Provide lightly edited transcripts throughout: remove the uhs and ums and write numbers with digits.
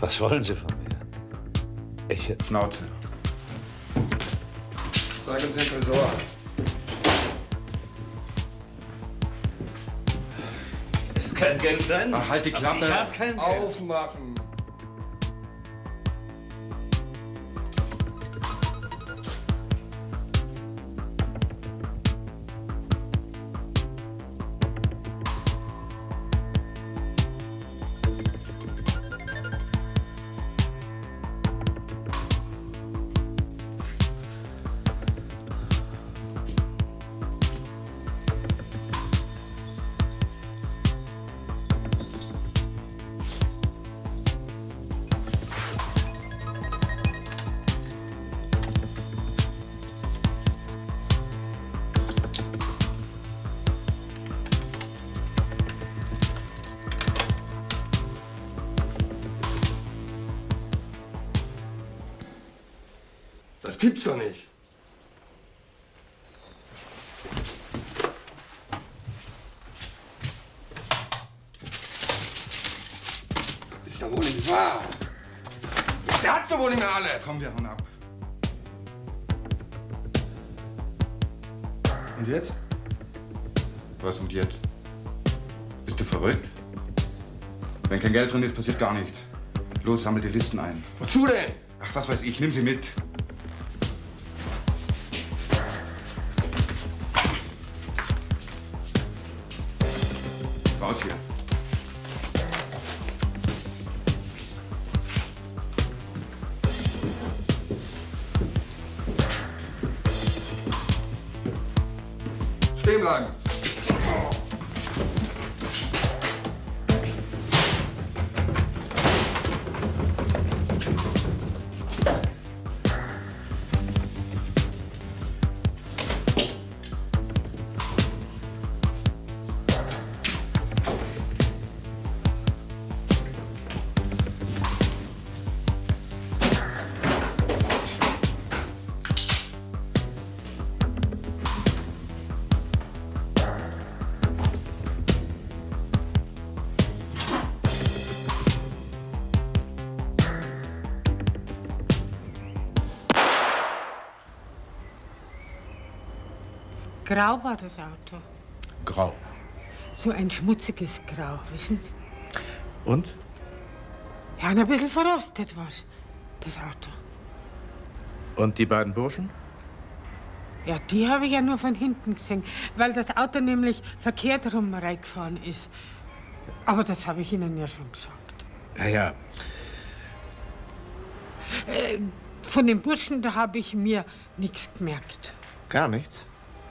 Was wollen Sie von mir? Ich... Schnauze. Sag uns den Tresor. Ist kein Geld drin? Ach, halt die Klappe. Ich hab kein Geld. Aufmachen. Das gibt's doch nicht. Ist doch wohl nicht wahr. Der hat doch wohl nicht mehr alle. Komm, wir hauen ab. Und jetzt? Was und jetzt? Bist du verrückt? Wenn kein Geld drin ist, passiert gar nichts. Los, sammel die Listen ein. Wozu denn? Ach, was weiß ich, nimm sie mit. Raus hier. Stehen bleiben. Grau war das Auto. Grau. So ein schmutziges Grau, wissen Sie? Und? Ja, ein bisschen verrostet war's, das Auto. Und die beiden Burschen? Ja, die habe ich ja nur von hinten gesehen, weil das Auto nämlich verkehrt rum reingefahren ist. Aber das habe ich Ihnen ja schon gesagt. Ja, ja. Von den Burschen, da habe ich mir nichts gemerkt. Gar nichts?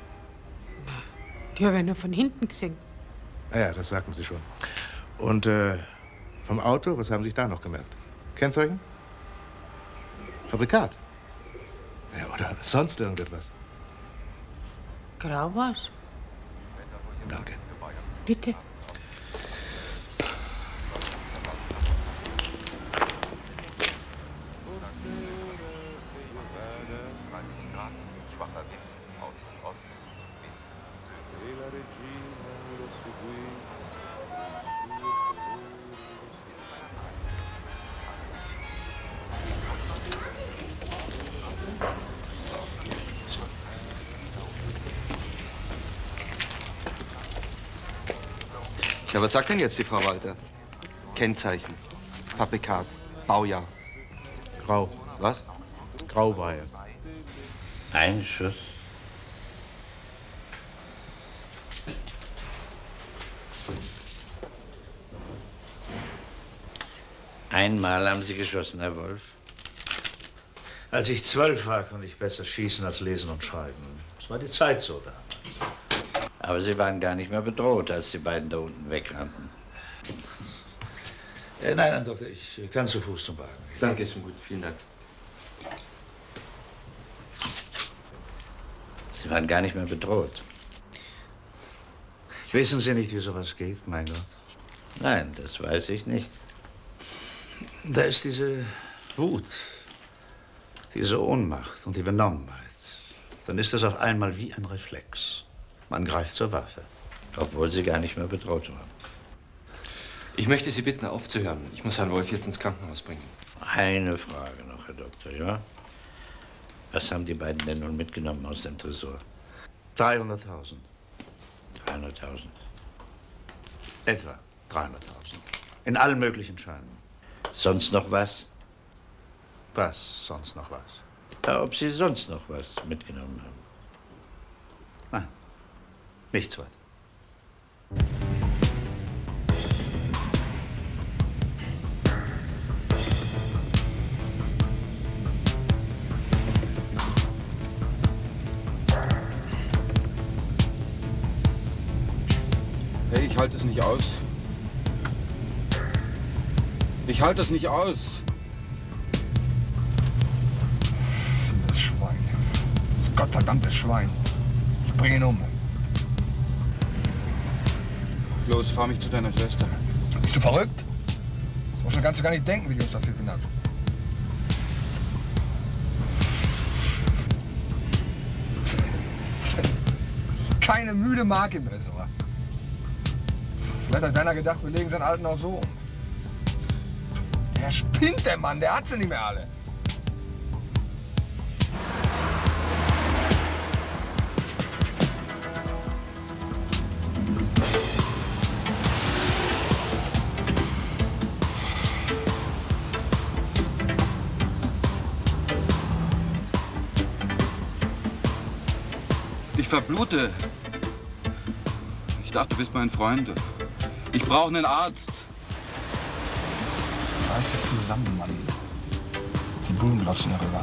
Die habe ich nur von hinten gesehen. Ja, das sagten Sie schon. Und vom Auto, was haben Sie sich da noch gemerkt? Kennzeichen? Fabrikat? Ja, oder sonst irgendetwas? Grau war's. Danke. Bitte. Ja, was sagt denn jetzt die Frau Walter? Kennzeichen, Fabrikat, Baujahr. Grau. Was? Grau war er. Ein Schuss. Einmal haben Sie geschossen, Herr Wolf. Als ich 12 war, konnte ich besser schießen als lesen und schreiben. Es war die Zeit so da. Aber Sie waren gar nicht mehr bedroht, als die beiden da unten wegrannten. Nein, Doktor, ich kann zu Fuß zum Wagen. Danke, ist schon gut. Vielen Dank. Sie waren gar nicht mehr bedroht. Wissen Sie nicht, wie sowas geht, mein Gott? Nein, das weiß ich nicht. Da ist diese Wut, diese Ohnmacht und die Benommenheit. Dann ist das auf einmal wie ein Reflex. Man greift zur Waffe. Obwohl Sie gar nicht mehr bedroht waren. Ich möchte Sie bitten, aufzuhören. Ich muss Herrn Wolf jetzt ins Krankenhaus bringen. Eine Frage noch, Herr Doktor, ja? Was haben die beiden denn nun mitgenommen aus dem Tresor? 300.000. 300.000. Etwa 300.000. In allen möglichen Scheinen. Sonst noch was? Was? Sonst noch was? Ja, ob Sie sonst noch was mitgenommen haben? Nein, nichts weiter. Hey, ich halte es nicht aus. Ich halte es nicht aus. Dieses Schwein. Das gottverdammte Schwein. Ich bringe ihn um. Los, fahr mich zu deiner Schwester. Bist du verrückt? So schnell kannst du gar nicht denken, wie die uns verpfiffen hat. Keine müde Mark im Tresor. Vielleicht hat Werner gedacht, wir legen seinen Alten auch so um. Der spinnt, der Mann, der hat sie nicht mehr alle. Ich verblute. Ich dachte, du bist mein Freund. Ich brauche einen Arzt. Reiß dich zusammen, Mann. Die Bullen glotzen herüber.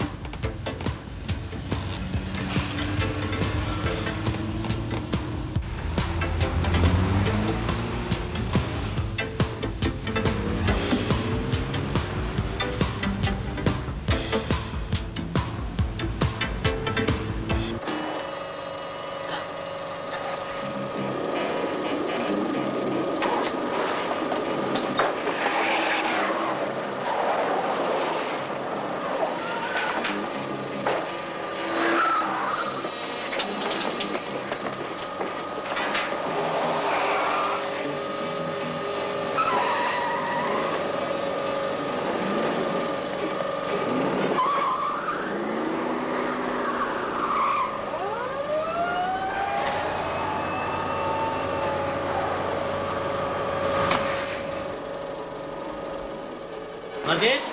Was ist?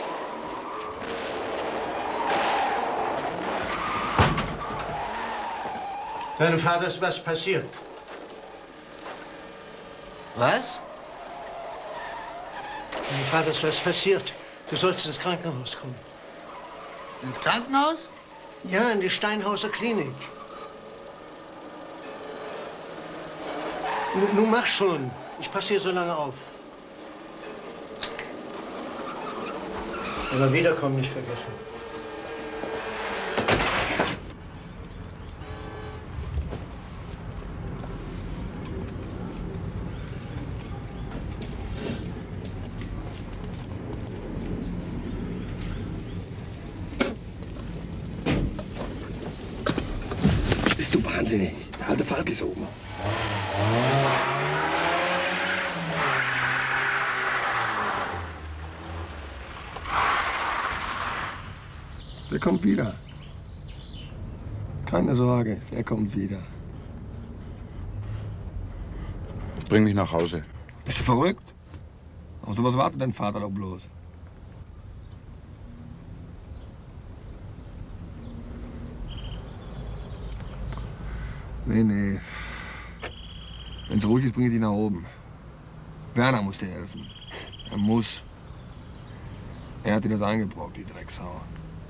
Deinem Vater ist was passiert. Was? Deinem Vater ist was passiert. Du sollst ins Krankenhaus kommen. Ins Krankenhaus? Ja, in die Steinhauser Klinik. Nun mach schon. Ich passe hier so lange auf. Aber wiederkommen nicht vergessen. Bist du wahnsinnig? Der alte Falk ist oben. Der kommt wieder. Keine Sorge, der kommt wieder. Bring mich nach Hause. Bist du verrückt? Auf sowas wartet dein Vater doch bloß. Nee. Wenn's ruhig ist, bring ich dich nach oben. Werner muss dir helfen. Er muss. Er hat dir das eingebrockt, die Drecksau.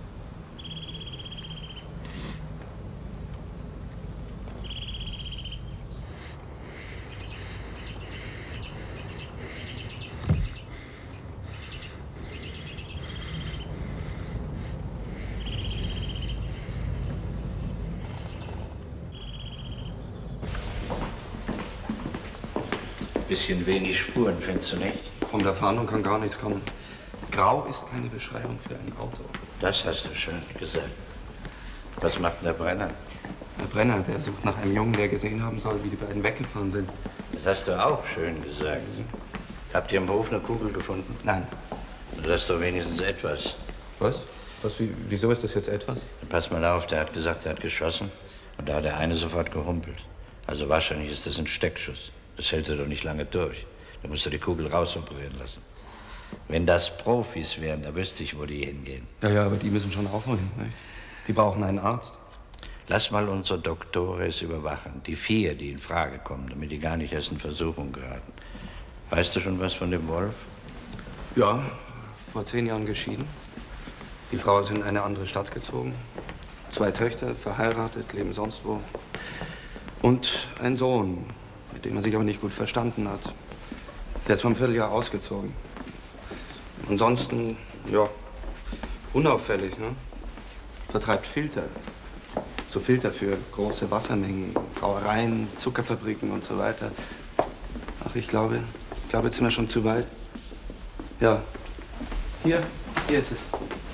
Bisschen wenig Spuren, findest du nicht? Von der Fahndung kann gar nichts kommen. Grau ist keine Beschreibung für ein Auto. Das hast du schön gesagt. Was macht denn der Brenner? Der Brenner, der sucht nach einem Jungen, der gesehen haben soll, wie die beiden weggefahren sind. Das hast du auch schön gesagt. Habt ihr im Hof eine Kugel gefunden? Nein. Das ist doch wenigstens etwas. Was? Wieso ist das jetzt etwas? Pass mal auf, der hat gesagt, er hat geschossen. Und da hat der eine sofort gehumpelt. Also wahrscheinlich ist das ein Steckschuss. Das hält er doch nicht lange durch. Da musst du die Kugel rausoperieren lassen. Wenn das Profis wären, da wüsste ich, wo die hingehen. Ja, aber die müssen schon auch wohin, nicht? Die brauchen einen Arzt. Lass mal unsere Doktores überwachen. Die 4, die in Frage kommen, damit die gar nicht erst in Versuchung geraten. Weißt du schon was von dem Wolf? Ja, vor 10 Jahren geschieden. Die Frau ist in eine andere Stadt gezogen. 2 Töchter, verheiratet, leben sonst wo. Und ein Sohn, mit dem er sich aber nicht gut verstanden hat. Der ist vor einem Vierteljahr ausgezogen. Ansonsten, ja, unauffällig, ne? Vertreibt Filter. So Filter für große Wassermengen, Brauereien, Zuckerfabriken und so weiter. Ach, ich glaube, jetzt sind wir schon zu weit. Ja. Hier ist es.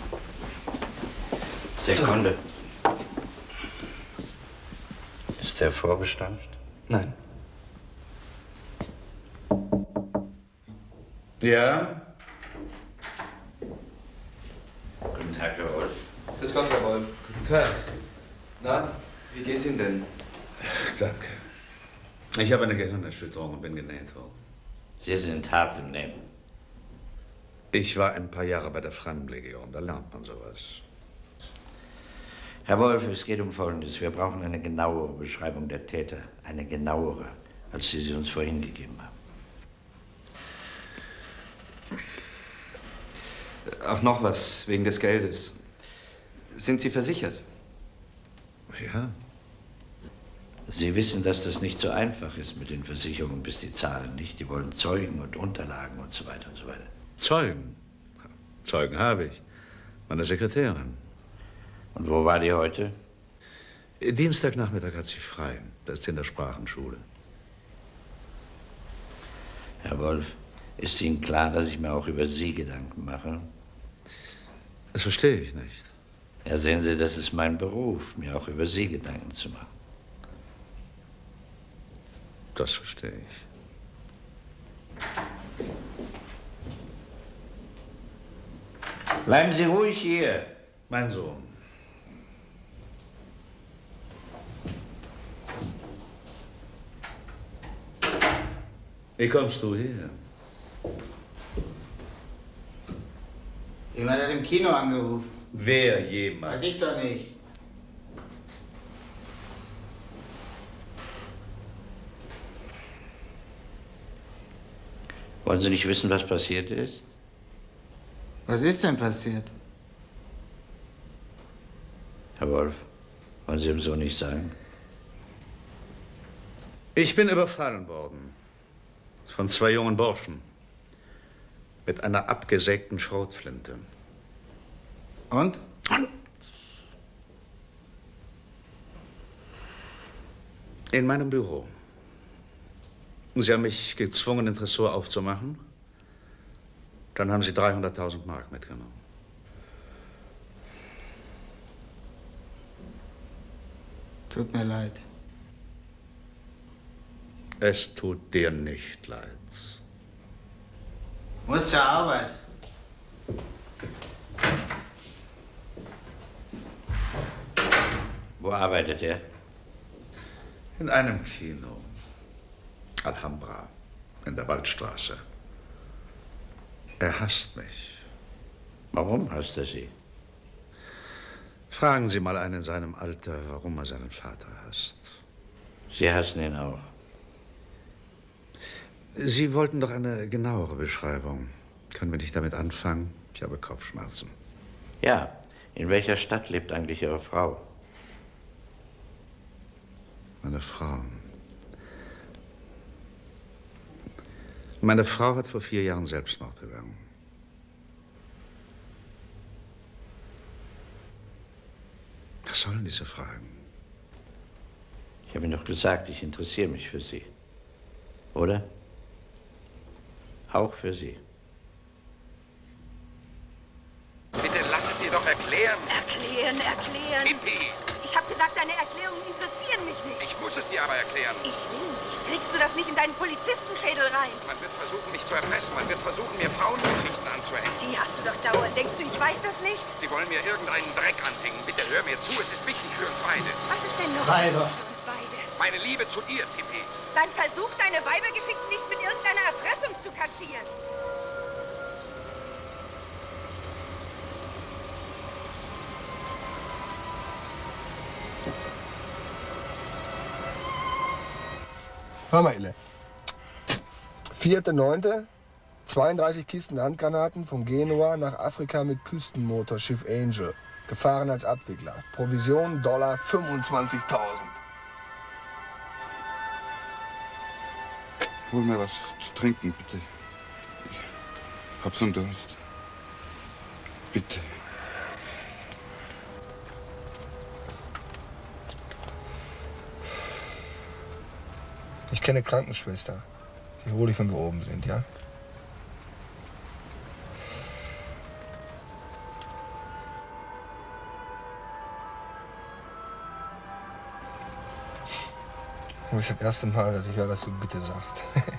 Sekunde. Ist der vorbestraft? Nein. Ja? Guten Tag, Herr Wolf. Grüß Gott, Herr Wolf. Guten Tag. Na, wie geht's Ihnen denn? Danke. Ich habe eine Gehirnerschütterung und bin genäht worden. Sie sind hart im Nehmen. Ich war ein paar Jahre bei der Freiwilligenlegion, da lernt man sowas. Herr Wolf, es geht um Folgendes. Wir brauchen eine genauere Beschreibung der Täter. Eine genauere, als Sie uns vorhin gegeben haben. Ach, noch was, wegen des Geldes. Sind Sie versichert? Ja. Sie wissen, dass das nicht so einfach ist mit den Versicherungen, bis die zahlen nicht. Die wollen Zeugen und Unterlagen und so weiter und so weiter. Zeugen? Zeugen habe ich. Meine Sekretärin. Und wo war die heute? Dienstagnachmittag hat sie frei. Da ist sie in der Sprachenschule. Herr Wolf, ist Ihnen klar, dass ich mir auch über Sie Gedanken mache? Das verstehe ich nicht. Ja, sehen Sie, das ist mein Beruf, mir auch über Sie Gedanken zu machen. Das verstehe ich. Bleiben Sie ruhig hier. Mein Sohn. Wie kommst du her? Jemand hat im Kino angerufen. Wer jemand? Weiß ich doch nicht. Wollen Sie nicht wissen, was passiert ist? Was ist denn passiert? Herr Wolf, wollen Sie ihm so nicht sagen? Ich bin überfallen worden. Von 2 jungen Burschen. Mit einer abgesägten Schrotflinte. Und? In meinem Büro. Sie haben mich gezwungen, den Tresor aufzumachen. Dann haben Sie 300.000 Mark mitgenommen. Tut mir leid. Es tut dir nicht leid. Muss zur Arbeit. Wo arbeitet er? In einem Kino. Alhambra, in der Waldstraße. Er hasst mich. Warum hasst er Sie? Fragen Sie mal einen in seinem Alter, warum er seinen Vater hasst. Sie hassen ihn auch. Sie wollten doch eine genauere Beschreibung. Können wir nicht damit anfangen? Ich habe Kopfschmerzen. Ja, in welcher Stadt lebt eigentlich Ihre Frau? Meine Frau. Meine Frau hat vor 4 Jahren Selbstmord begangen. Was sollen diese Fragen? Ich habe Ihnen doch gesagt, ich interessiere mich für Sie. Oder? Auch für Sie. Bitte lass es dir doch erklären. Erklären. Pippi, Ich habe gesagt, deine Erklärungen interessieren mich nicht. ich muss es dir aber erklären. Ich will nicht. Kriegst du das nicht in deinen Polizistenschädel rein? Man wird versuchen, mich zu erpressen. Man wird versuchen, mir Frauengeschichten anzuhängen. Die hast du doch dauernd. Denkst du, ich weiß das nicht? Sie wollen mir irgendeinen Dreck anhängen. Bitte hör mir zu, es ist wichtig für uns beide. Was ist denn noch Weiber. für uns beide? Meine Liebe zu dir, Tippi. Dann versuch deine Weibergeschichten nicht mit irgendeiner Erpressung zu kaschieren. Hör mal, Ille. 4.9. 32 Kisten Handgranaten von Genua nach Afrika mit Küstenmotorschiff Angel. Gefahren als Abwickler. Provision Dollar 25.000. Hol mir was zu trinken, bitte. Ich hab so einen Durst. Bitte. Ich kenne eine Krankenschwester. Die hole ich, wenn wir oben sind, ja? Das ist das erste Mal, dass ich höre, dass du bitte sagst.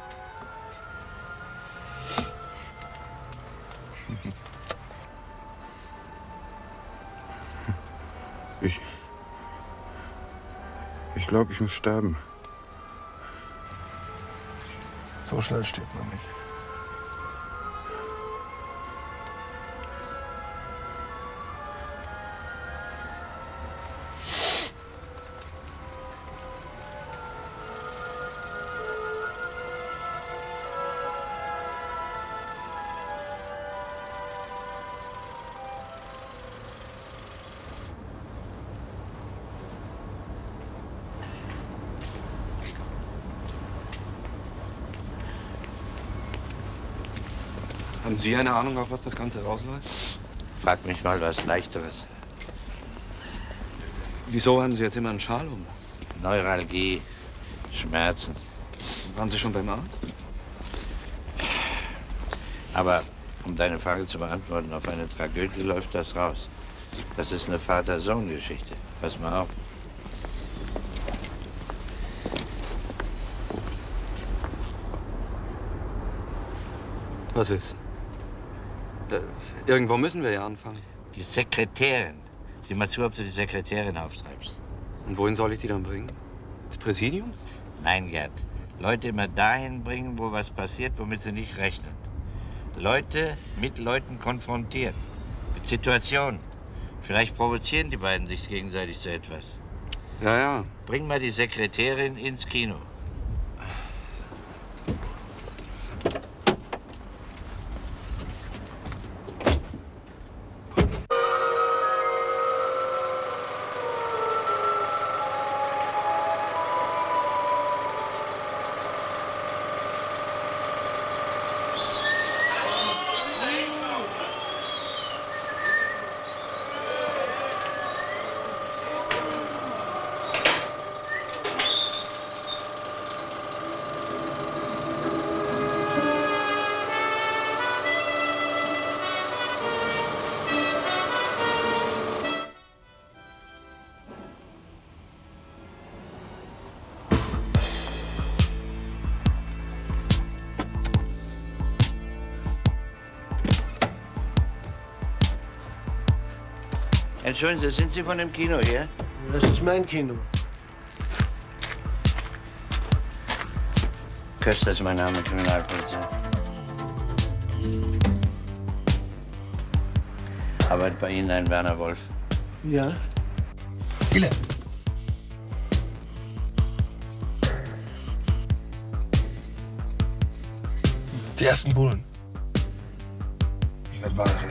Ich glaube, ich muss sterben. So schnell stirbt man nicht. Haben Sie eine Ahnung, auf was das Ganze rausläuft? Frag mich mal was Leichteres. Wieso haben Sie jetzt immer einen Schal um? Neuralgie, Schmerzen. Waren Sie schon beim Arzt? Aber um deine Frage zu beantworten, auf eine Tragödie läuft das raus. Das ist eine Vater-Sohn-Geschichte. Pass mal auf. Was ist? Irgendwo müssen wir ja anfangen. Die Sekretärin. Sieh mal zu, ob du die Sekretärin auftreibst. Und wohin soll ich die dann bringen? Das Präsidium? Nein, Gerd. Leute immer dahin bringen, wo was passiert, womit sie nicht rechnen. Leute mit Leuten konfrontieren. Mit Situationen. Vielleicht provozieren die beiden sich gegenseitig zu etwas. Ja, ja. Bring mal die Sekretärin ins Kino. Entschuldigen Sie, sind Sie von dem Kino hier? Das ist mein Kino. Köster ist mein Name, Kriminalpolizei. Arbeitet bei Ihnen ein Werner Wolf? Ja. Ille! Die ersten Bullen. Ich werd wahnsinnig.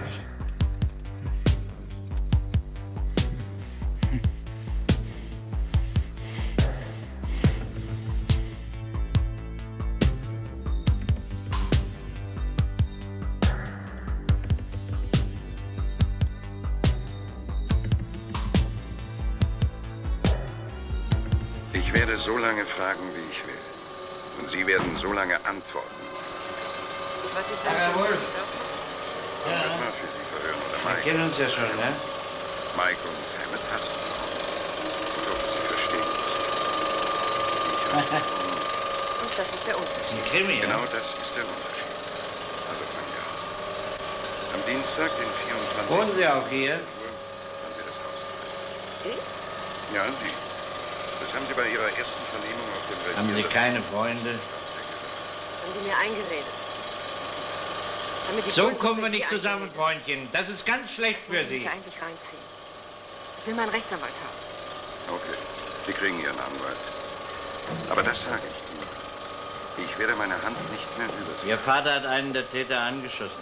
Ich werde so lange fragen, wie ich will. Und Sie werden so lange antworten. Was ist das? Herr Wolf. Ja. Das war für Sie verhören, oder Wir Mike? kennen uns ja schon, ne? Mike und Hammett hassen. Ich hoffe, Sie verstehen. Das ist der Unterschied. Ein Krimi, Genau das ist der Unterschied. Also fangen wir an. Am Dienstag, den 24. Wohnen Sie auch hier? Haben Sie das Haus verlassen? Ich? Ja, Sie. Das haben Sie bei Ihrer ersten Vernehmung auf dem Revier... Haben Sie keine Freunde? Haben die mir eingeredet. Haben mir die So Freunde kommen wir über nicht die zusammen, Freundchen. Das ist ganz schlecht für Ich will Sie. mich eigentlich reinziehen. Ich will meinen Rechtsanwalt haben. Okay, Sie kriegen Ihren Anwalt. Aber das sage ich Ihnen. Ich werde meine Hand nicht mehr über Sie. Ihr Vater hat einen der Täter angeschossen.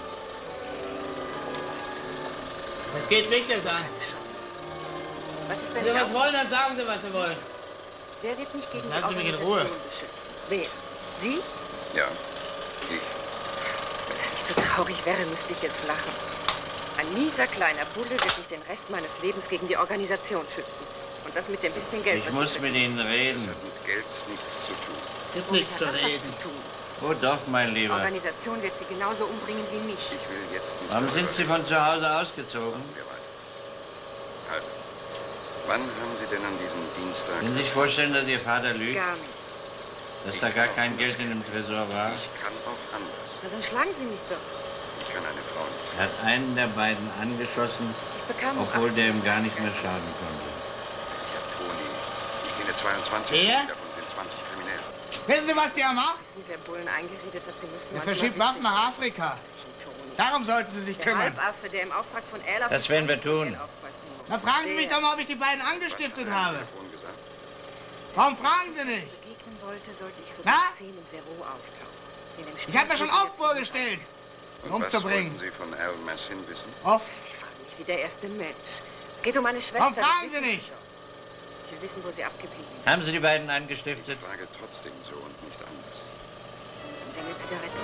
Es geht mich das an. Was ist, Wenn Sie was wollen, dann sagen Sie, was Sie wollen. Wer wird mich gegen Lassen Sie die mich in Ruhe. Organisation beschützen? Wer? Sie? Ja, ich. Wenn es nicht so traurig wäre, müsste ich jetzt lachen. Ein mieser kleiner Bulle wird mich den Rest meines Lebens gegen die Organisation schützen. Und das mit dem bisschen Geld, Ich was muss mit Ihnen reden. Das hat mit Geld nichts zu tun. Gibt nichts zu reden. Oh doch, mein Die Lieber. Organisation wird sie genauso umbringen wie mich. Ich will jetzt nicht... Warum sind Sie von zu Hause ausgezogen? Also, wann haben Sie denn an diesem Dienstag... Können Sie sich vorstellen, dass Ihr Vater lügt? Gar nicht. Dass da gar kein Geld in dem Tresor war? Ich kann auch anders. Na, dann schlagen Sie mich doch. Ich kann eine Frau nicht... Er hat einen der beiden angeschossen, Ich bekam obwohl der ihm gar nicht mehr schaden konnte. Ich hab Toni. Ich kenne 22. Wer? Davon sind 20 kriminell. Wissen Sie, was der macht? Wissen, wer Bullen eingeredet hat, sie müssten... Der manchmal verschiebt wissen. Waffen nach Afrika. Darum sollten Sie sich Der kümmern. Halbaffe, der im Auftrag von Erla... Das werden wir tun. Na, fragen Sie mich doch mal, ob ich die beiden angestiftet habe. Warum fragen Sie nicht? Begegnen wollte, sollte ich so Na? 10 im Zero auftauchen. In dem Ich habe mir schon oft vorgestellt, ihn Und was umzubringen. wollten Sie von Al Massin wissen? Oft. Sie fragen mich wie der erste Mensch. Es geht um meine Schwester. Warum das fragen wissen Sie nicht? doch. Ich will wissen, wo sie abgeblieben ist. Haben Sie die beiden angestiftet? Ich frage trotzdem so und nicht anders. Und eine Zigarette.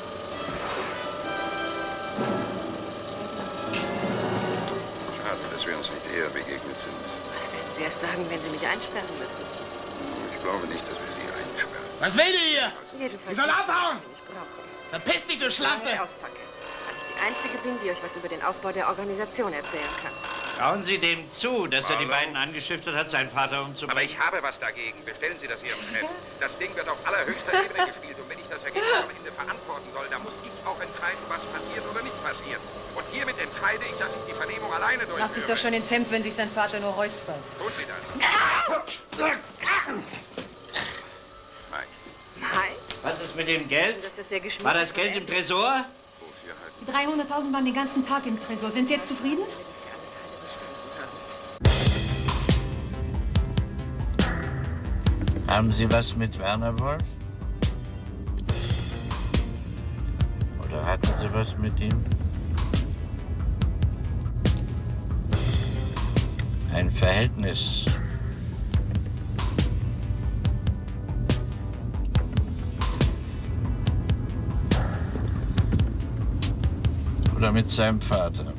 Schade, dass wir uns nicht eher begegnet sind. Was werden Sie erst sagen, wenn Sie mich einsperren müssen? Ich glaube nicht, dass wir Sie einsperren. Was will die hier? Jedenfalls Die soll nicht, abhauen! was ich brauche. Verpiss dich, du Schlampe! Weil ich auspacke. Weil ich die Einzige bin, die euch was über den Aufbau der Organisation erzählen kann. Trauen Sie dem zu, dass er die beiden angestiftet hat, seinen Vater umzubringen? Aber ich habe was dagegen. Bestellen Sie das Ihrem Chef. Das Ding wird auf allerhöchster Ebene gespielt. Und wenn ich das Ergebnis am Ende verantworten soll, dann muss ich auch entscheiden, was passiert oder nicht passiert. Und hiermit entscheide ich, dass ich die Vernehmung alleine durchführe. Macht sich doch schon ins Hemd, wenn sich sein Vater nur räuspert. Tun Sie das. Nein. Nein? Was ist mit dem Geld? Das ist sehr geschmiert. War das Geld im Tresor? Die 300.000 waren den ganzen Tag im Tresor. Sind Sie jetzt zufrieden? Haben Sie was mit Werner Wolf? Oder hatten Sie was mit ihm? Ein Verhältnis. Oder mit seinem Vater?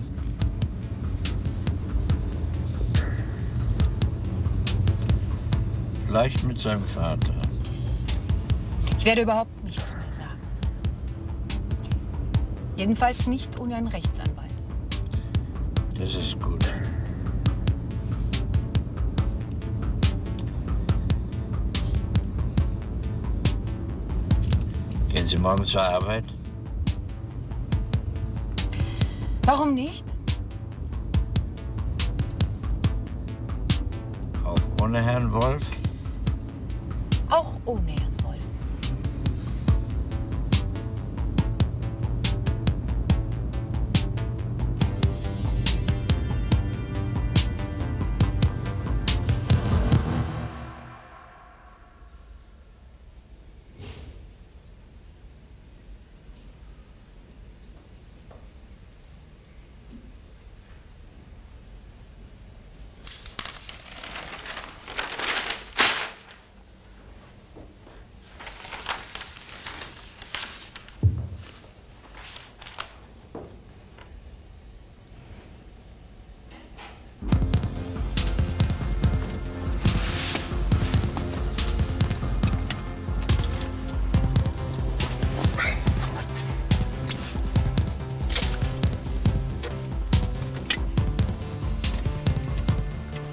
Vielleicht mit seinem Vater. Ich werde überhaupt nichts mehr sagen. Jedenfalls nicht ohne einen Rechtsanwalt. Das ist gut. Gehen Sie morgen zur Arbeit? Warum nicht? Auch ohne Herrn Wolf? Auch ohne Herrn Wolf.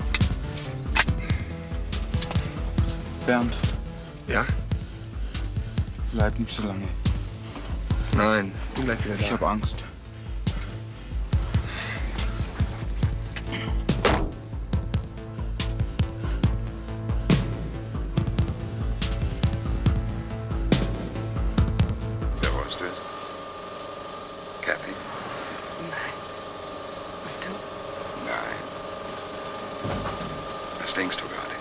Bernd. Ja? Bleib nicht so lange. Nein, bin gleich wieder da. Ich habe Angst. Wer wolltest du es? Kathy? Nein. Und du? Nein. Was denkst du gerade?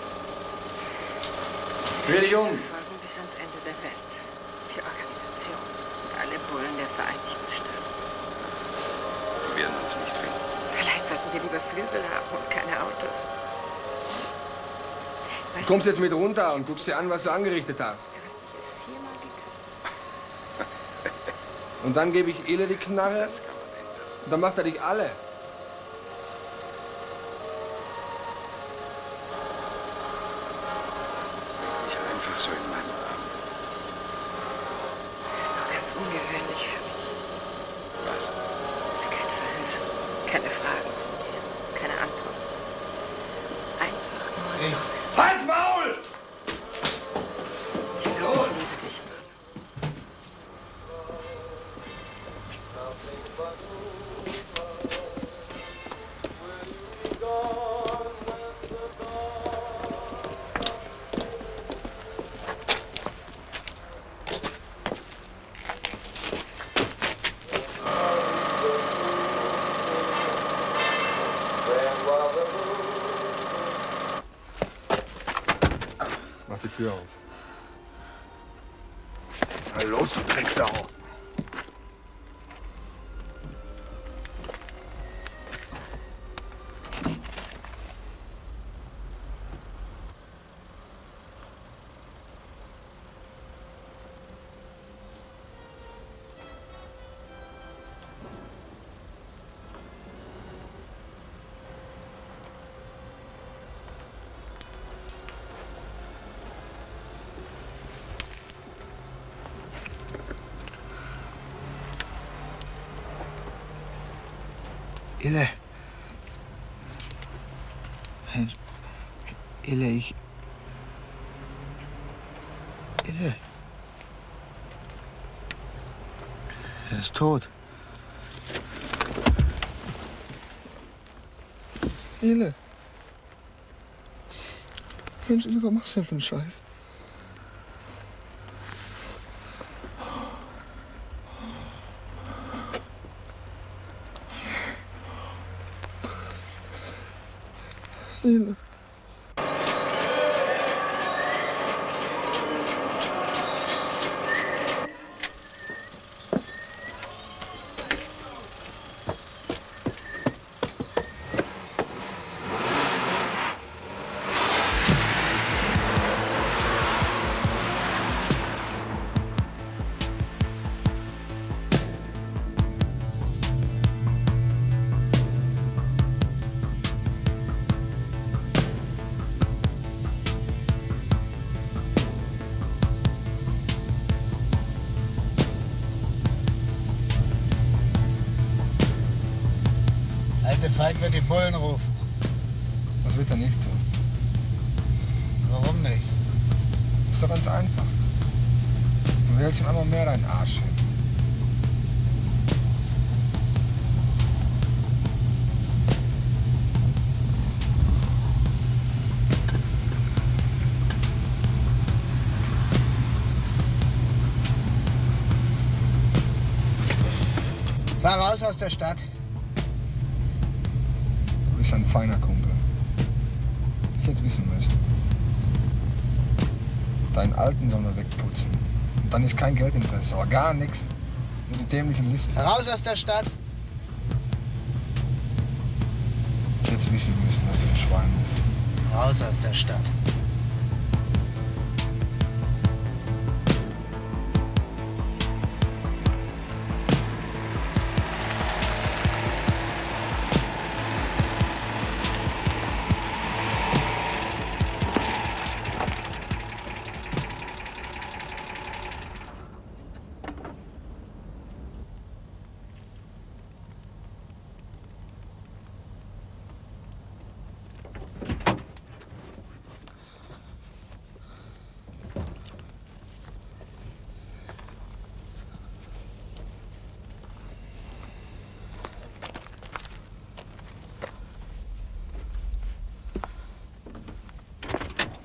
Dreh dich um. Folgen bis ans Ende der Welt. Die Organisation und alle Bullen der Vereinigten Staaten. Sie werden uns nicht finden. Vielleicht sollten wir lieber Flügel haben und keine Autos. Du kommst jetzt mit runter und guckst dir an, was du angerichtet hast. Und dann gebe ich Ele die Knarre und dann macht er dich alle. Nicht einfach so in meinem Arm. Das ist doch ganz ungewöhnlich für mich. Was? Kein Verhör, keine Fragen, keine Antworten. Einfach nur so. Halt's Maul! Ich glaube, ich liebe dich, Mann. Mach die Tür auf. Na los, du Drecksau. Ele. Ele, ich... Ele. Er ist tot. Ele. Mensch, Ele, was machst du denn für einen Scheiß? Ele. Alte Feig wird die Bullen rufen. Das wird er nicht tun. Warum nicht? Ist doch ganz einfach. Du hältst ihm einmal mehr deinen Arsch hin. Fahr raus aus der Stadt. Du bist ein feiner Kumpel. Ich hätte wissen müssen. Deinen Alten sollen wir wegputzen. Und dann ist kein Geld im Tresor, gar nichts. Nur die dämlichen Listen. Raus aus der Stadt. Ich hätte wissen müssen, dass du ein Schwein bist. Raus aus der Stadt.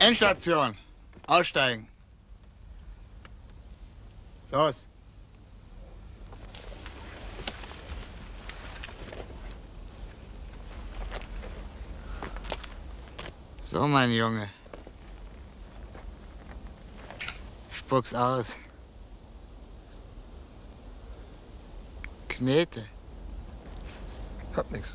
Endstation. Aussteigen. Los. So, mein Junge. Spuck's aus. Knete. Hab nix.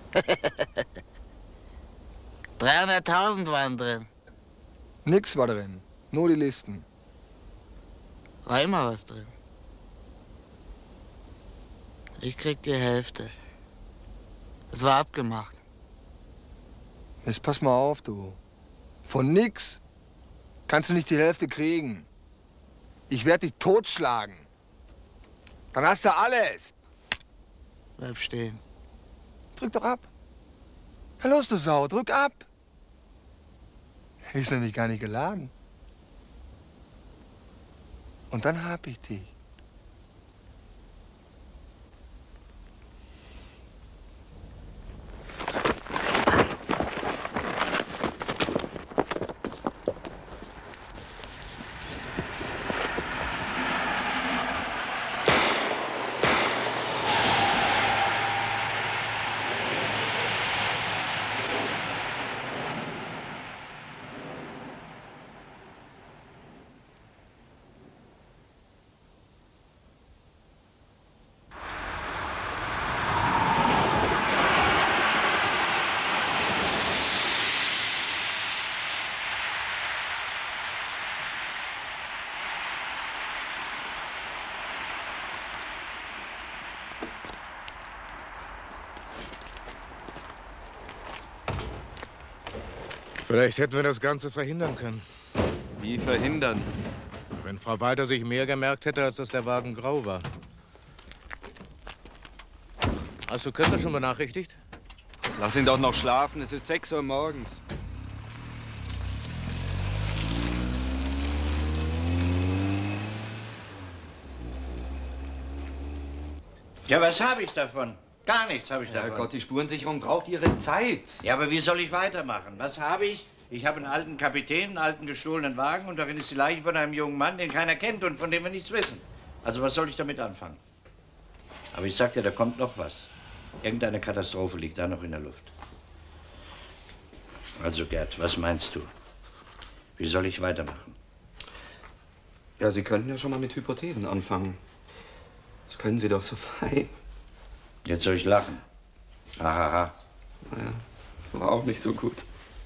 300.000 waren drin. Nix war drin. Nur die Listen. War immer was drin. Ich krieg die Hälfte. Das war abgemacht. Jetzt pass mal auf, du. Von nix kannst du nicht die Hälfte kriegen. Ich werde dich totschlagen. Dann hast du alles. Bleib stehen. Drück doch ab. Na los, du Sau, drück ab. Ist nämlich gar nicht geladen. Und dann hab ich dich. Vielleicht hätten wir das Ganze verhindern können. Wie verhindern? Wenn Frau Walter sich mehr gemerkt hätte, als dass der Wagen grau war. Hast du Kötter schon benachrichtigt? Lass ihn doch noch schlafen. Es ist 6 Uhr morgens. Ja, was habe ich davon? Gar nichts habe ich davon. Herrgott, die Spurensicherung braucht ihre Zeit. Ja, aber wie soll ich weitermachen? Was habe ich? Ich habe einen alten Kapitän, einen alten gestohlenen Wagen und darin ist die Leiche von einem jungen Mann, den keiner kennt und von dem wir nichts wissen. Also was soll ich damit anfangen? Aber ich sag dir, da kommt noch was. Irgendeine Katastrophe liegt da noch in der Luft. Also Gerd, was meinst du? Wie soll ich weitermachen? Ja, Sie könnten ja schon mal mit Hypothesen anfangen. Das können Sie doch so fein. Jetzt soll ich lachen. Hahaha. Naja, war auch nicht so gut.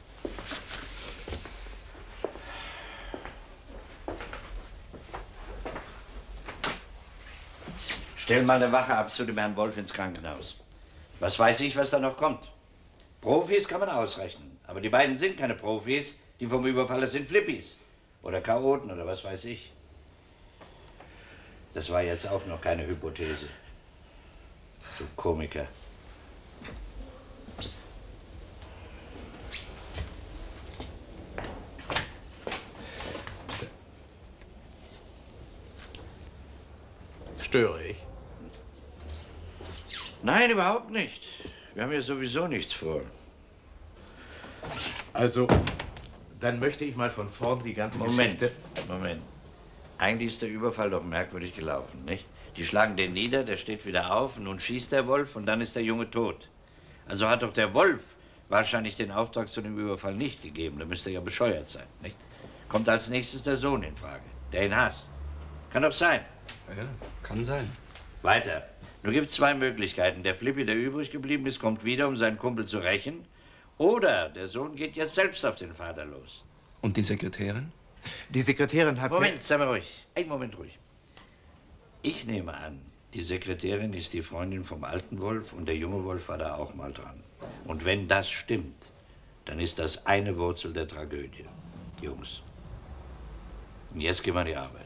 Stell mal eine Wache ab zu dem Herrn Wolf ins Krankenhaus. Was weiß ich, was da noch kommt? Profis kann man ausrechnen. Aber die beiden sind keine Profis. Die vom Überfall sind Flippis. Oder Chaoten oder was weiß ich. Das war jetzt auch noch keine Hypothese. Du Komiker. Störe ich? Nein, überhaupt nicht. Wir haben ja sowieso nichts vor. Also, dann möchte ich mal von vorn die ganze Geschichte... Moment. Eigentlich ist der Überfall doch merkwürdig gelaufen, nicht? Die schlagen den nieder, der steht wieder auf, nun schießt der Wolf und dann ist der Junge tot. Also hat doch der Wolf wahrscheinlich den Auftrag zu dem Überfall nicht gegeben. Da müsste er ja bescheuert sein, nicht? Kommt als nächstes der Sohn in Frage, der ihn hasst. Kann doch sein. Ja, kann sein. Weiter. Nur gibt es zwei Möglichkeiten. Der Flippi, der übrig geblieben ist, kommt wieder, um seinen Kumpel zu rächen. Oder der Sohn geht jetzt selbst auf den Vater los. Und die Sekretärin? Die Sekretärin hat... Moment, sei mal ruhig. Einen Moment ruhig. Ich nehme an, die Sekretärin ist die Freundin vom alten Wolf und der junge Wolf war da auch mal dran. Und wenn das stimmt, dann ist das eine Wurzel der Tragödie. Jungs. Und jetzt gehen wir an die Arbeit.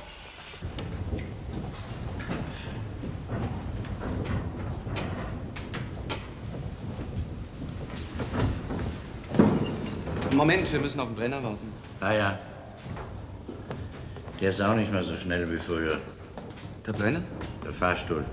Moment, wir müssen auf den Brenner warten. Ah ja. Der ist auch nicht mehr so schnell wie früher. Der Brenner? Der Fahrstuhl.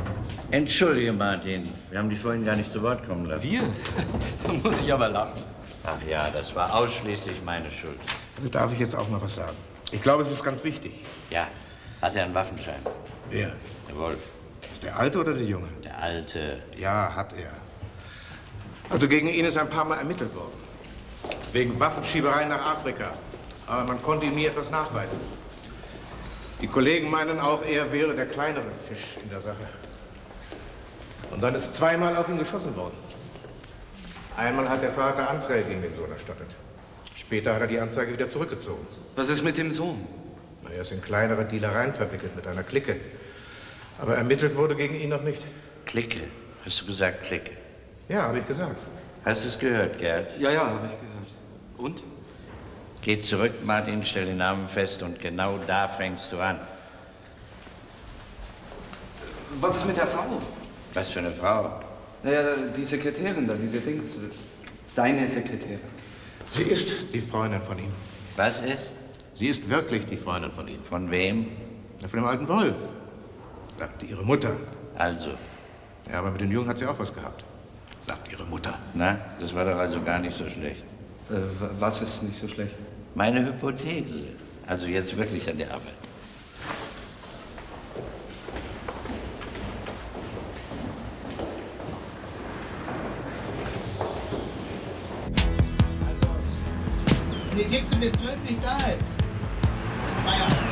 Entschuldige, Martin. Wir haben dich vorhin gar nicht zu Wort kommen lassen. Wir? Da muss ich aber lachen. Ach ja, das war ausschließlich meine Schuld. Also darf ich jetzt auch mal was sagen? Ich glaube, es ist ganz wichtig. Ja, hat er einen Waffenschein? Wer? Der Wolf. Ist der Alte oder der Junge? Der Alte. Ja, hat er. Also gegen ihn ist ein paar Mal ermittelt worden. Wegen Waffenschieberei nach Afrika. Aber man konnte ihm nie etwas nachweisen. Die Kollegen meinen auch, er wäre der kleinere Fisch in der Sache. Und dann ist zweimal auf ihn geschossen worden. Einmal hat der Vater Anzeige gegen den Sohn erstattet. Später hat er die Anzeige wieder zurückgezogen. Was ist mit dem Sohn? Na, er ist in kleinere Dealereien verwickelt mit einer Clique. Aber ermittelt wurde gegen ihn noch nicht. Clique? Hast du gesagt Clique? Ja, habe ich gesagt. Hast du es gehört, Gerd? Ja, habe ich gehört. Und? Geh zurück, Martin, stell den Namen fest und genau da fängst du an. Was ist mit der Frau? Was für eine Frau? Naja, die Sekretärin da, diese Dings. Seine Sekretärin. Sie ist die Freundin von ihm. Was ist? Sie ist wirklich die Freundin von ihm. Von wem? Ja, von dem alten Wolf, sagte ihre Mutter. Also? Ja, aber mit dem Jungen hat sie auch was gehabt, sagt ihre Mutter. Na, das war doch also gar nicht so schlecht. Was ist nicht so schlecht? Meine Hypothese. Also jetzt wirklich an die Arbeit. Wenn die Gipse bis 12 nicht da ist. Ins Feierabend.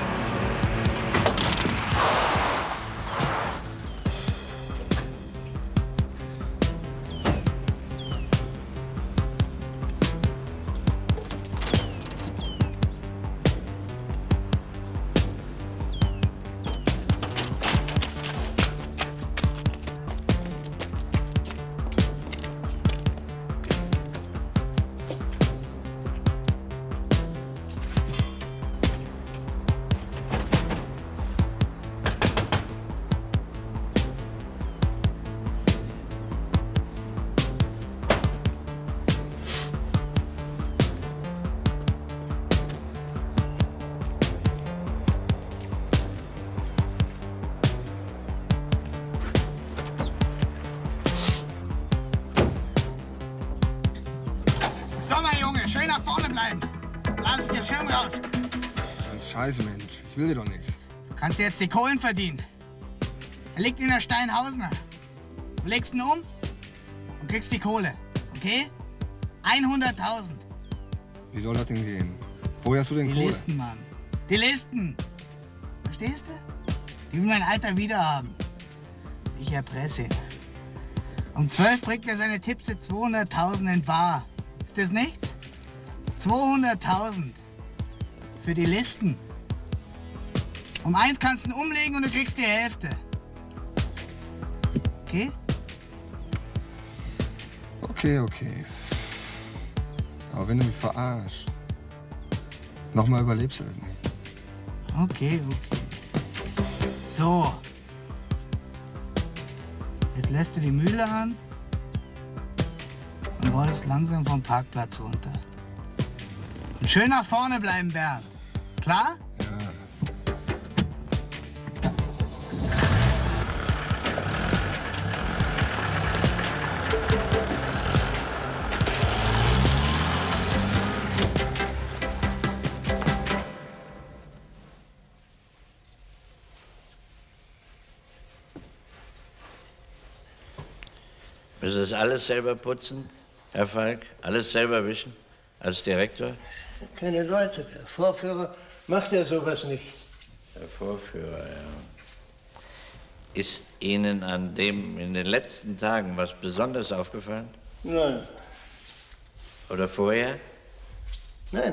Schön nach vorne bleiben. Lass ich das Hirn raus. Scheiße, Mensch. Ich will dir doch nichts. Du kannst jetzt die Kohlen verdienen. Er liegt in der Steinhausener. Du legst ihn um und kriegst die Kohle. Okay? 100.000. Wie soll das denn gehen? Woher hast du denn Die Kohle? Listen, Mann. Die Listen. Verstehst du? Die will mein Alter wiederhaben. Ich erpresse ihn. Um 12 bringt er seine Tipse 200.000 in bar. Ist das nichts? 200.000 für die Listen. Um 1 kannst du ihn umlegen und du kriegst die Hälfte. Okay? Okay. Aber wenn du mich verarschst, nochmal überlebst du das nicht. Okay. So. Jetzt lässt du die Mühle an und rollst langsam vom Parkplatz runter. Und schön nach vorne bleiben, Bernd. Klar? Müssen Sie das alles selber putzen, Herr Falk? Alles selber wischen? Als Direktor? Keine Leute. Der Vorführer macht ja sowas nicht. Der Vorführer, ja. Ist Ihnen in den letzten Tagen was Besonderes aufgefallen? Nein. Oder vorher? Nein.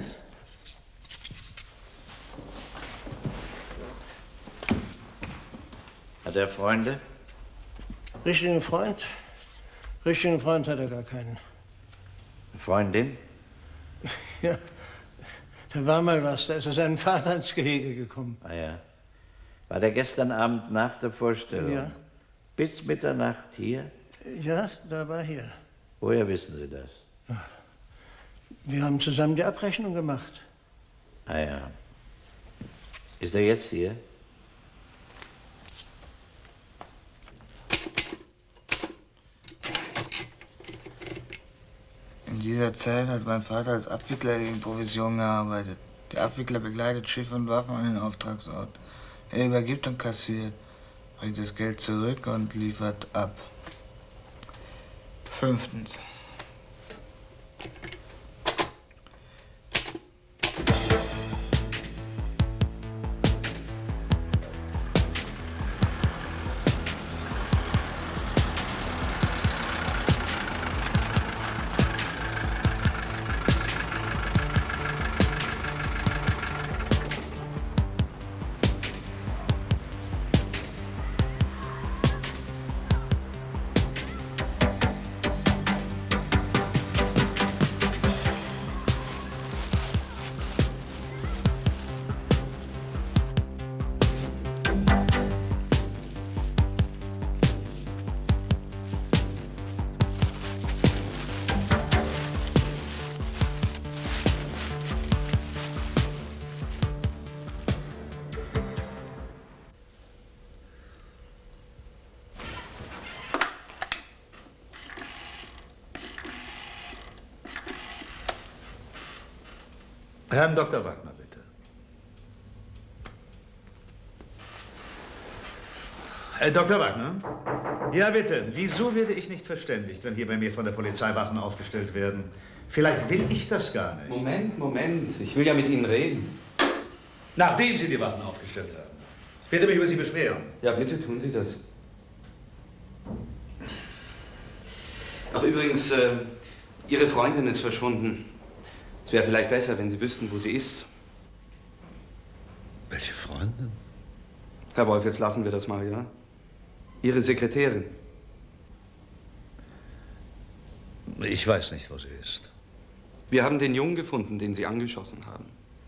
Hat er Freunde? Richtigen Freund hat er gar keinen. Eine Freundin? Ja, da war mal was. Da ist er seinem Vater ins Gehege gekommen. Ah ja. War der gestern Abend nach der Vorstellung? Ja. Bis Mitternacht hier? Ja, da war hier. Woher wissen Sie das? Wir haben zusammen die Abrechnung gemacht. Ah ja. Ist er jetzt hier? Einen dieser Zeit hat mein Vater als Abwickler gegen Provision gearbeitet. Der Abwickler begleitet Schiffe und Waffen an den Auftragsort. Er übergibt und kassiert, bringt das Geld zurück und liefert ab. 5. Herrn Dr. Wagner, bitte. Herr Dr. Wagner? Ja, bitte. Wieso werde ich nicht verständigt, wenn hier bei mir von der Polizei Wachen aufgestellt werden? Vielleicht will ich das gar nicht. Moment. Ich will ja mit Ihnen reden. Nachdem Sie die Wachen aufgestellt haben. Ich werde mich über Sie beschweren. Ja, bitte tun Sie das. Ach, übrigens, Ihre Freundin ist verschwunden. Es wäre vielleicht besser, wenn Sie wüssten, wo sie ist. Welche Freundin? Herr Wolf, jetzt lassen wir das mal, ja? Ihre Sekretärin. Ich weiß nicht, wo sie ist. Wir haben den Jungen gefunden, den Sie angeschossen haben.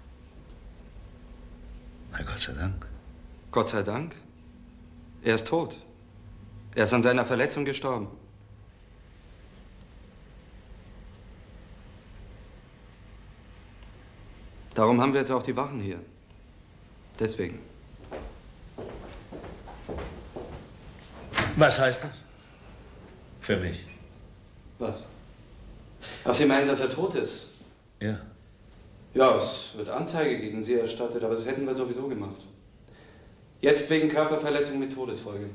Na, Gott sei Dank. Gott sei Dank? Er ist tot. Er ist an seiner Verletzung gestorben. Darum haben wir jetzt auch die Wachen hier. Deswegen. Was heißt das? Für mich. Was? Ach, Sie meinen, dass er tot ist? Ja. Ja, es wird Anzeige gegen Sie erstattet, aber das hätten wir sowieso gemacht. Jetzt wegen Körperverletzung mit Todesfolge.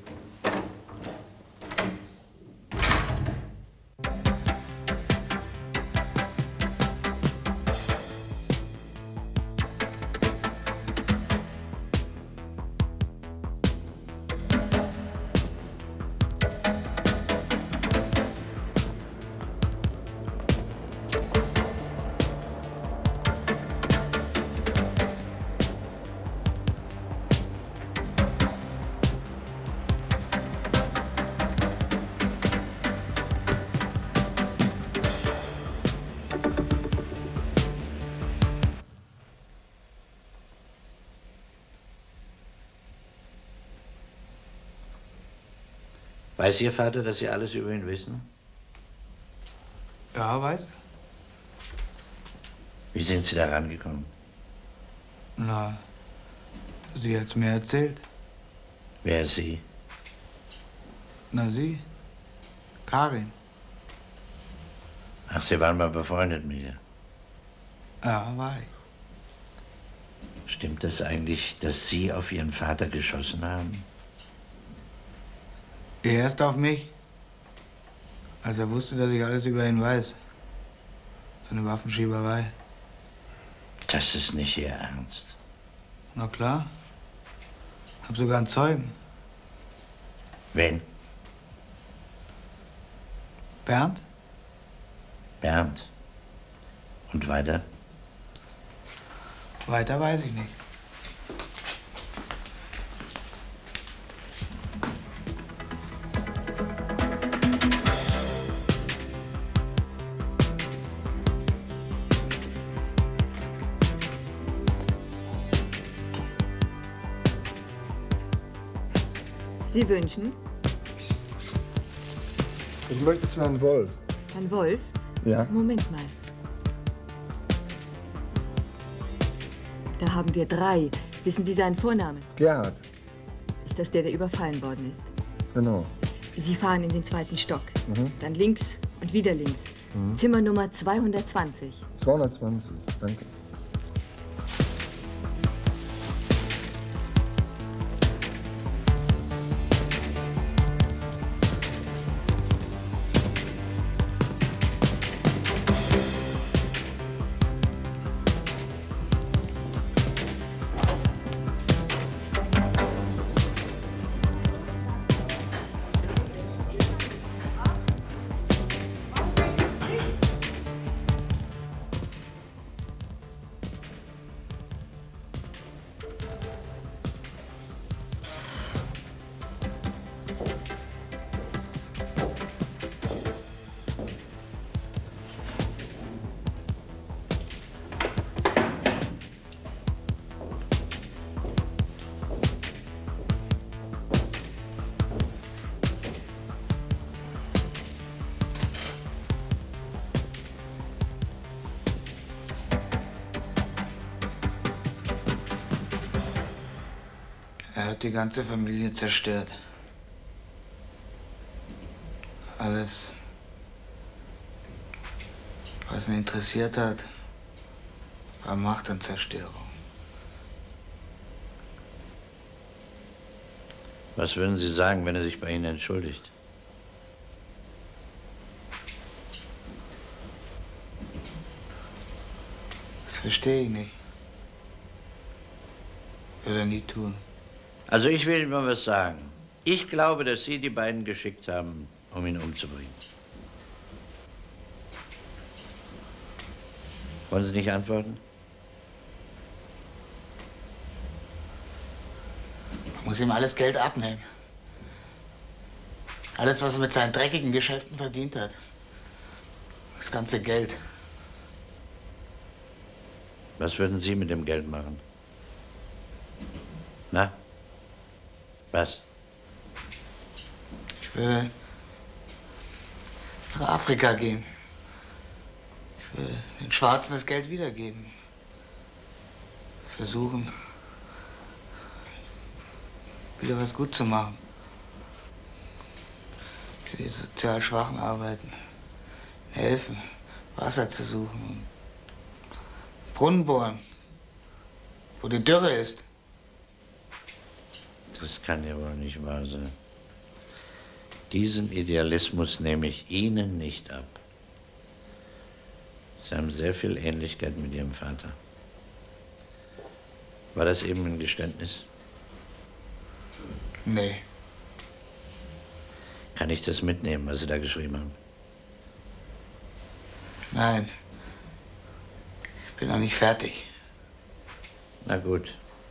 Weiß Ihr Vater, dass Sie alles über ihn wissen? Ja, weiß. Wie sind Sie da rangekommen? Na, sie hat's mir erzählt. Wer ist Sie? Na, sie? Karin. Ach, Sie waren mal befreundet mit ihr. Ja, war ich. Stimmt das eigentlich, dass Sie auf Ihren Vater geschossen haben? Erst auf mich, als er wusste, dass ich alles über ihn weiß. So eine Waffenschieberei. Das ist nicht Ihr Ernst. Na klar. Hab sogar einen Zeugen. Wen? Bernd? Bernd. Und weiter? Weiter weiß ich nicht. Sie wünschen? Ich möchte zu Herrn Wolf. Herrn Wolf? Ja? Moment mal. Da haben wir 3. Wissen Sie seinen Vornamen? Gerhard. Ist das der überfallen worden ist? Genau. Sie fahren in den 2. Stock. Mhm. Dann links und wieder links. Zimmer Nummer 220. 220, danke. Er hat die ganze Familie zerstört. Alles, was ihn interessiert hat, war Macht und Zerstörung. Was würden Sie sagen, wenn er sich bei Ihnen entschuldigt? Das verstehe ich nicht. Würde er nie tun. Also ich will Ihnen mal was sagen. Ich glaube, dass Sie die beiden geschickt haben, um ihn umzubringen. Wollen Sie nicht antworten? Man muss ihm alles Geld abnehmen. Alles, was er mit seinen dreckigen Geschäften verdient hat. Das ganze Geld. Was würden Sie mit dem Geld machen? Na? Was? Ich würde nach Afrika gehen. Ich würde den Schwarzen das Geld wiedergeben. Versuchen, wieder was gut zu machen. Für die sozial Schwachen arbeiten. Helfen, Wasser zu suchen und Brunnen bohren, wo die Dürre ist. Das kann ja wohl nicht wahr sein. Diesen Idealismus nehme ich Ihnen nicht ab. Sie haben sehr viel Ähnlichkeit mit Ihrem Vater. War das eben ein Geständnis? Nee. Kann ich das mitnehmen, was Sie da geschrieben haben? Nein. Ich bin noch nicht fertig. Na gut.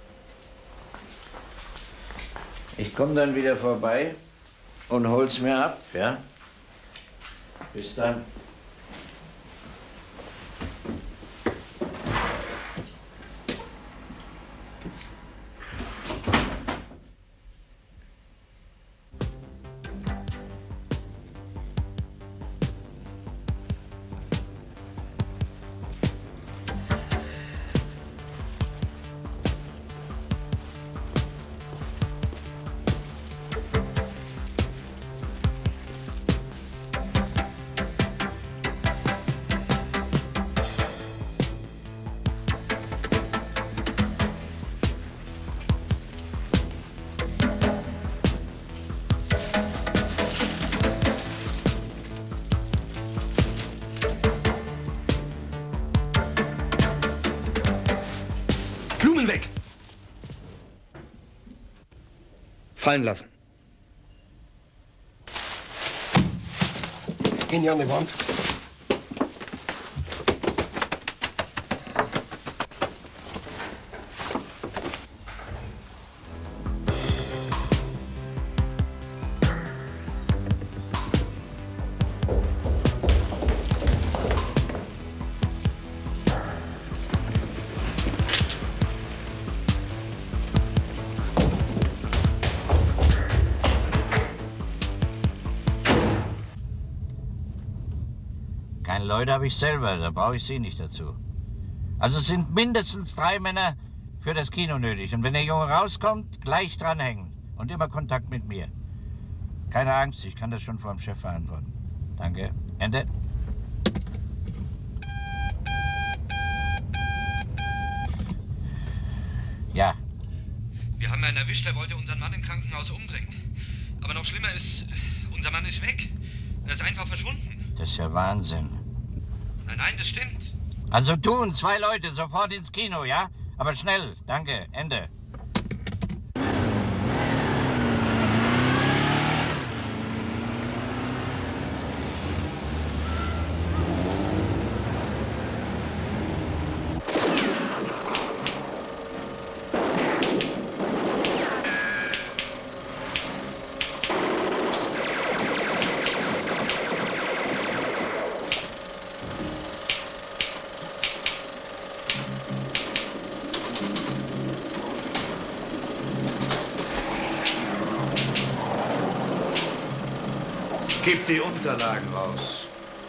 Ich komme dann wieder vorbei und hol's mir ab, ja? Bis dann. Blumen weg! Fallen lassen. Gehen die an die Wand. Leute habe ich selber, da brauche ich Sie nicht dazu. Also es sind mindestens 3 Männer für das Kino nötig. Und wenn der Junge rauskommt, gleich dranhängen. Und immer Kontakt mit mir. Keine Angst, ich kann das schon vom Chef verantworten. Danke. Ende. Ja. Wir haben einen erwischt, der wollte unseren Mann im Krankenhaus umbringen. Aber noch schlimmer ist, unser Mann ist weg. Er ist einfach verschwunden. Das ist ja Wahnsinn. Nein, nein, das stimmt. Also du und 2 Leute sofort ins Kino, ja? Aber schnell. Danke. Ende. Gib die Unterlagen raus.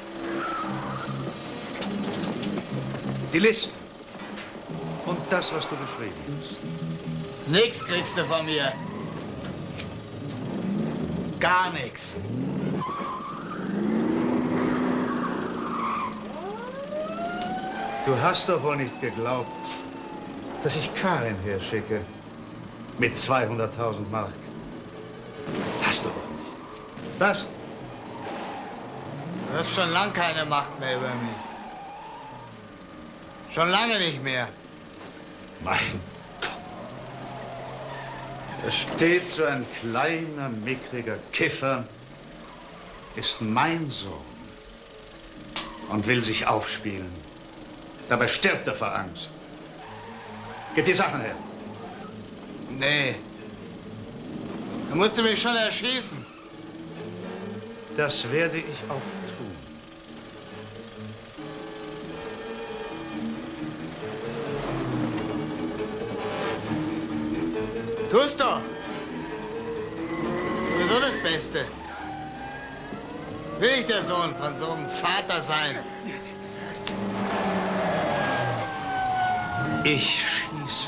Die Listen. Und das, was du beschrieben hast. Nix kriegst du von mir. Gar nichts. Du hast doch wohl nicht geglaubt, dass ich Karin herschicke mit 200.000 Mark. Hast du doch nicht. Was? Du hast schon lange keine Macht mehr über mich. Schon lange nicht mehr. Mein Gott. Da steht so ein kleiner, mickriger Kiffer, ist mein Sohn und will sich aufspielen. Dabei stirbt er vor Angst. Gib die Sachen her. Nee. Du musst mich schon erschießen. Das werde ich auch tun. Tust doch. Sowieso das Beste. Will ich der Sohn von so einem Vater sein? Ich schieße.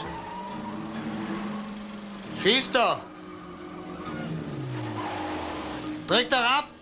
Schieß doch. Drück doch ab.